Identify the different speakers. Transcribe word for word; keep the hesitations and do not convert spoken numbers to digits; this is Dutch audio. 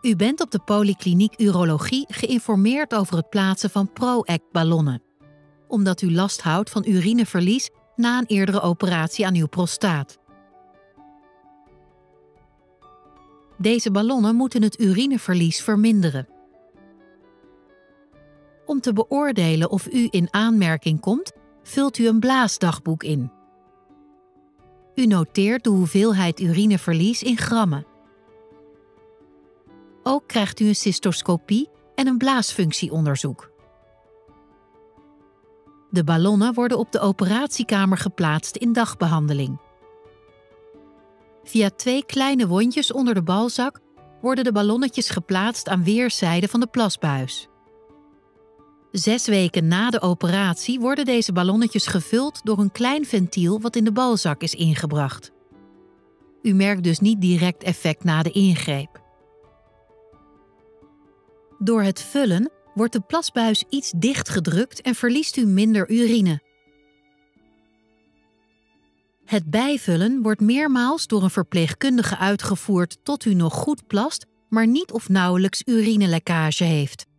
Speaker 1: U bent op de Polykliniek Urologie geïnformeerd over het plaatsen van Pro-Act-ballonnen, omdat u last houdt van urineverlies na een eerdere operatie aan uw prostaat. Deze ballonnen moeten het urineverlies verminderen. Om te beoordelen of u in aanmerking komt, vult u een blaasdagboek in. U noteert de hoeveelheid urineverlies in grammen. Ook krijgt u een cystoscopie en een blaasfunctieonderzoek. De ballonnen worden op de operatiekamer geplaatst in dagbehandeling. Via twee kleine wondjes onder de balzak worden de ballonnetjes geplaatst aan weerszijden van de plasbuis. Zes weken na de operatie worden deze ballonnetjes gevuld door een klein ventiel wat in de balzak is ingebracht. U merkt dus niet direct effect na de ingreep. Door het vullen wordt de plasbuis iets dichtgedrukt en verliest u minder urine. Het bijvullen wordt meermaals door een verpleegkundige uitgevoerd tot u nog goed plast, maar niet of nauwelijks urinelekkage heeft.